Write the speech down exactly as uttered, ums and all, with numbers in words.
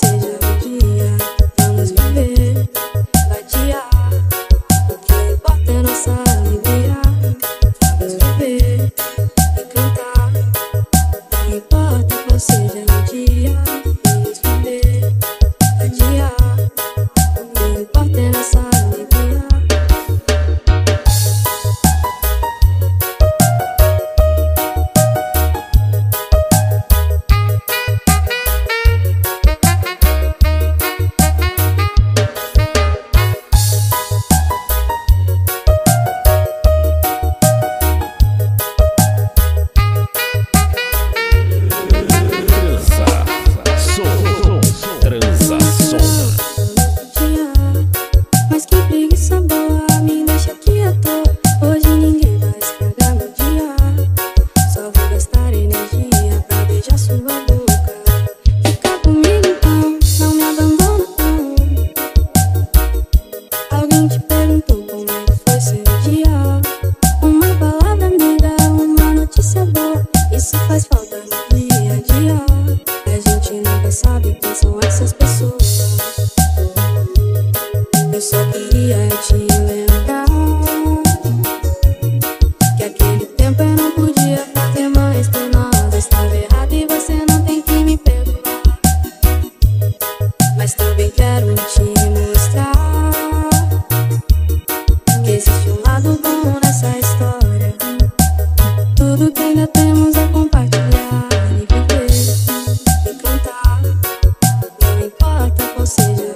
seja o dia. Vamos viver, vadiar. O que importa é nossa alegria. Vamos viver e cantar. Não importa qual seja o dia. Vamos viver, vadiar. O que importa é nossa alegria. Mas que preguiça boa, me deixa aqui à toa. Hoje ninguém vai estragar meu dia. Só vou gastar energia pra beijar sua boca. Fica comigo então, não me abandona não. Alguém te perguntou como é que foi seu dia? Uma palavra amiga, uma notícia boa. Isso faz falta no dia a dia. A gente nunca sabe quem são essas pessoas. Eu só queria te lembrar que aquele tempo eu não podia fazer mais por nós. Eu estava errado e você não tem que me perdoar. Mas também quero te mostrar que existe um lado bom nessa história. Tudo que ainda temos a compartilhar e viver e cantar. Não importa qual seja